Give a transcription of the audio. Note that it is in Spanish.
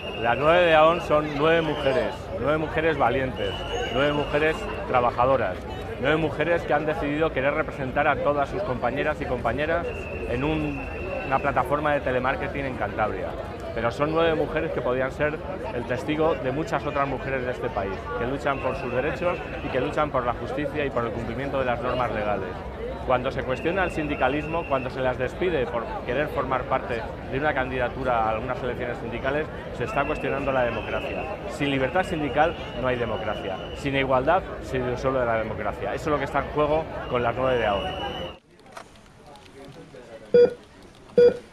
Las 9 de AON son 9 mujeres valientes, 9 mujeres trabajadoras, 9 mujeres que han decidido querer representar a todas sus compañeras y compañeras en una plataforma de telemarketing en Cantabria. Pero son 9 mujeres que podrían ser el testigo de muchas otras mujeres de este país, que luchan por sus derechos y que luchan por la justicia y por el cumplimiento de las normas legales. Cuando se cuestiona el sindicalismo, cuando se las despide por querer formar parte de una candidatura a algunas elecciones sindicales, se está cuestionando la democracia. Sin libertad sindical no hay democracia. Sin igualdad se disuelve la democracia. Eso es lo que está en juego con las 9 de AON.